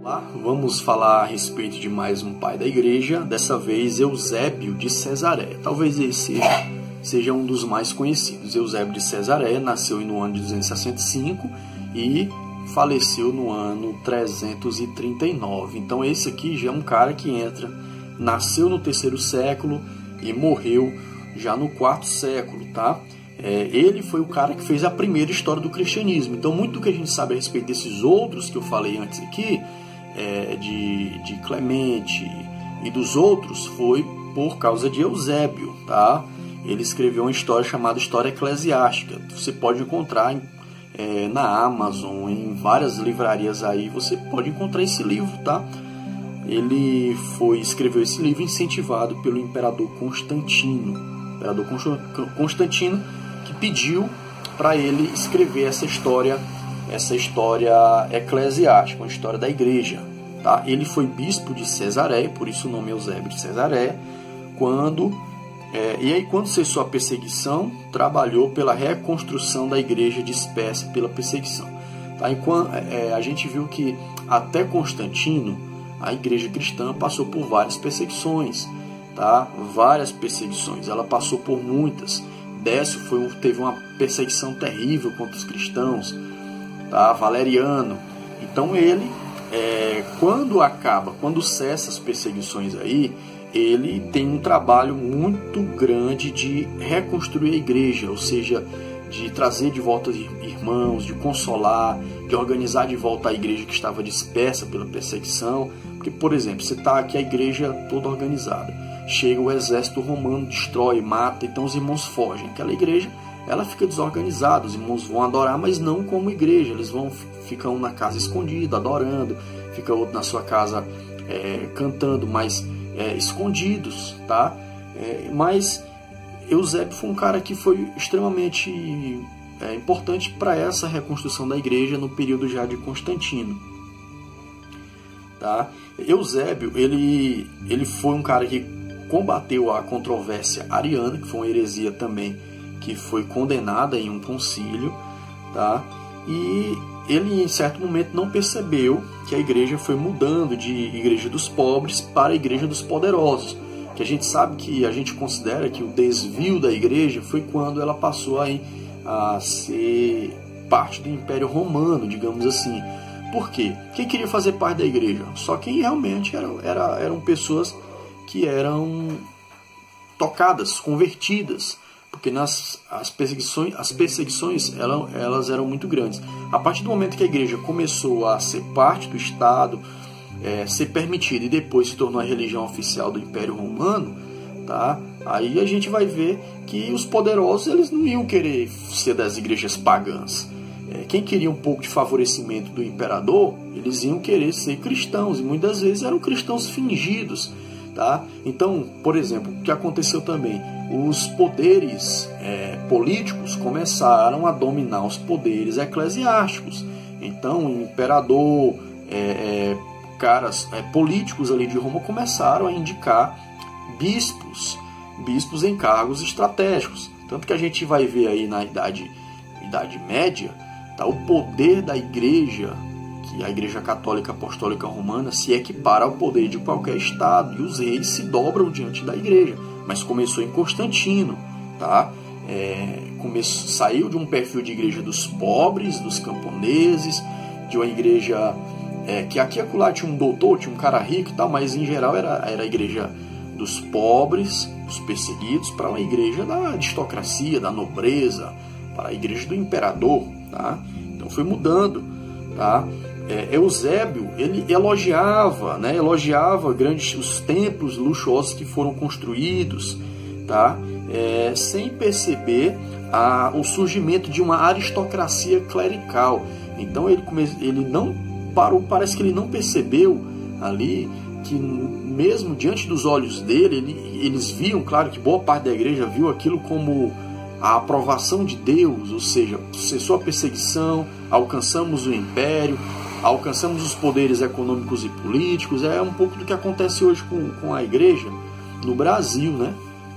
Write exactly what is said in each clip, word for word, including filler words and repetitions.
Olá, vamos falar a respeito de mais um pai da igreja, dessa vez Eusébio de Cesareia. Talvez esse seja, seja um dos mais conhecidos. Eusébio de Cesareia nasceu no ano de duzentos e sessenta e cinco e faleceu no ano trezentos e trinta e nove. Então esse aqui já é um cara que entra, nasceu no terceiro século e morreu já no quarto século, tá? É, ele foi o cara que fez a primeira história do cristianismo. Então muito do que a gente sabe a respeito desses outros que eu falei antes aqui, É, de, de Clemente e dos outros, foi por causa de Eusébio, tá? Ele escreveu uma história chamada História Eclesiástica. Você pode encontrar é, na Amazon, em várias livrarias aí, você pode encontrar esse livro, tá? Ele foi, escreveu esse livro incentivado pelo imperador Constantino. Imperador Constantino que pediu para ele escrever essa história essa história eclesiástica, uma história da igreja, tá? Ele foi bispo de Cesareia, por isso o nome é Eusébio de Cesareia, quando, é, e aí quando cessou a perseguição, trabalhou pela reconstrução da igreja dispersa pela perseguição. Tá? Enquanto, é, a gente viu que até Constantino, a igreja cristã passou por várias perseguições, tá? Várias perseguições, ela passou por muitas. Décio foi um, teve uma perseguição terrível contra os cristãos, tá? Valeriano. Então ele, é, quando acaba, quando cessa as perseguições aí, ele tem um trabalho muito grande de reconstruir a igreja, ou seja, de trazer de volta irmãos, de consolar, de organizar de volta a igreja que estava dispersa pela perseguição. Porque, por exemplo, você está aqui a igreja toda organizada, chega o exército romano, destrói, mata, então os irmãos fogem. Aquela igreja, ela fica desorganizada, os irmãos vão adorar, mas não como igreja, eles vão ficam na casa escondida, adorando, fica outro na sua casa é, cantando, mas é, escondidos, tá? É, mas Eusébio foi um cara que foi extremamente é, importante para essa reconstrução da igreja no período já de Constantino, tá? Eusébio, ele, ele foi um cara que combateu a controvérsia ariana, que foi uma heresia também, que foi condenada em um concílio, tá? E ele em certo momento não percebeu que a igreja foi mudando de igreja dos pobres para a igreja dos poderosos, que a gente sabe que a gente considera que o desvio da igreja foi quando ela passou a, a ser parte do Império Romano, digamos assim. Por quê? Quem queria fazer parte da igreja? Só quem realmente era, era, eram pessoas que eram tocadas, convertidas, porque nas, as perseguições, as perseguições elas, elas eram muito grandes. A partir do momento que a igreja começou a ser parte do Estado, é, ser permitida e depois se tornou a religião oficial do Império Romano, tá? Aí a gente vai ver que os poderosos eles não iam querer ser das igrejas pagãs. É, quem queria um pouco de favorecimento do imperador, eles iam querer ser cristãos, e muitas vezes eram cristãos fingidos. Tá? Então, por exemplo, o que aconteceu também? Os poderes é, políticos começaram a dominar os poderes eclesiásticos. Então, o imperador, é, é, caras é, políticos ali de Roma começaram a indicar bispos, bispos em cargos estratégicos. Tanto que a gente vai ver aí na Idade, idade Média, tá? O poder da igreja, que a Igreja Católica Apostólica Romana se equipara ao poder de qualquer estado, e os reis se dobram diante da igreja. Mas começou em Constantino, tá? É, começou, saiu de um perfil de igreja dos pobres, dos camponeses, de uma igreja é, que aqui e acolá tinha um doutor, tinha um cara rico e tal, mas em geral era, era a igreja dos pobres, dos perseguidos, para uma igreja da aristocracia, da nobreza, para a igreja do imperador, tá? Então foi mudando, tá? É, Eusébio, ele elogiava, né, elogiava grandes, os templos luxuosos que foram construídos, tá? É, sem perceber a, o surgimento de uma aristocracia clerical. Então ele, come, ele não parou, parece que ele não percebeu ali que mesmo diante dos olhos dele, ele, eles viam, claro que boa parte da igreja viu aquilo como a aprovação de Deus, ou seja, cessou a perseguição, alcançamos o império, alcançamos os poderes econômicos e políticos. É um pouco do que acontece hoje com, com a igreja no Brasil, né?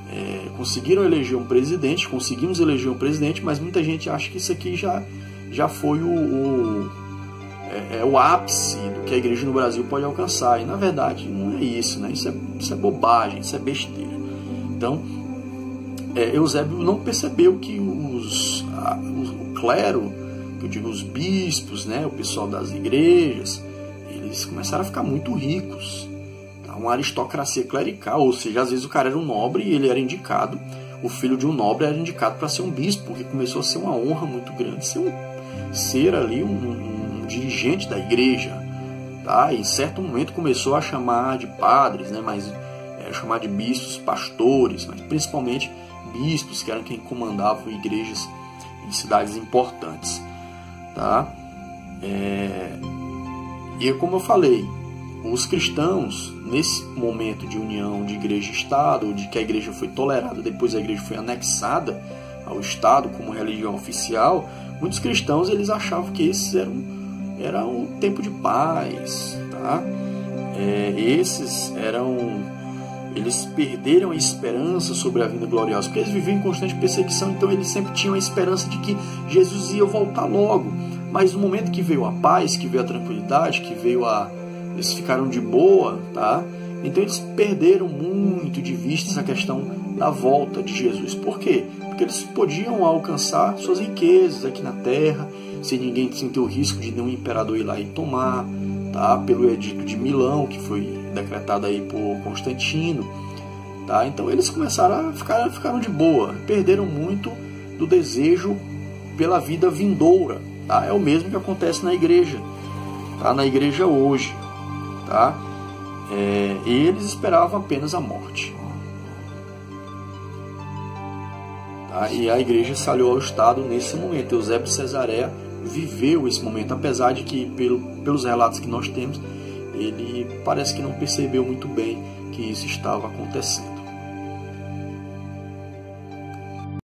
É, conseguiram eleger um presidente, conseguimos eleger um presidente, mas muita gente acha que isso aqui já, já foi o, o é, é o ápice do que a igreja no Brasil pode alcançar. E na verdade não é isso, né? Isso é, isso é bobagem, isso é besteira. Então, é, Eusébio não percebeu que os, a, o clero, que eu digo os bispos, né, o pessoal das igrejas, eles começaram a ficar muito ricos. Tá? Uma aristocracia clerical, ou seja, às vezes o cara era um nobre e ele era indicado, o filho de um nobre era indicado para ser um bispo, porque começou a ser uma honra muito grande ser, um, ser ali um, um, um dirigente da igreja. Tá? E em certo momento começou a chamar de padres, né, mas é, chamar de bispos, pastores, mas principalmente bispos, que eram quem comandavam igrejas em cidades importantes. Tá? É... E como eu falei, os cristãos, nesse momento de união de igreja e Estado, de que a igreja foi tolerada, depois a igreja foi anexada ao Estado como religião oficial, muitos cristãos eles achavam que esse era um, era um tempo de paz. Tá? É, esses eram... Eles perderam a esperança sobre a vinda gloriosa, porque eles viviam em constante perseguição, então eles sempre tinham a esperança de que Jesus ia voltar logo. Mas no momento que veio a paz, que veio a tranquilidade, que veio a... Eles ficaram de boa, tá? Então eles perderam muito de vista essa questão da volta de Jesus. Por quê? Porque eles podiam alcançar suas riquezas aqui na terra, sem ninguém sentir o risco de nenhum imperador ir lá e tomar, tá? Pelo edito de Milão, que foi decretado aí por Constantino, tá? Então eles começaram a ficar ficaram de boa, perderam muito do desejo pela vida vindoura, tá? É o mesmo que acontece na igreja, tá? Na igreja hoje, tá? É, eles esperavam apenas a morte, tá? E a igreja se aliou ao Estado nesse momento. Eusébio de Cesareia viveu esse momento, apesar de que pelo, pelos relatos que nós temos, ele parece que não percebeu muito bem que isso estava acontecendo.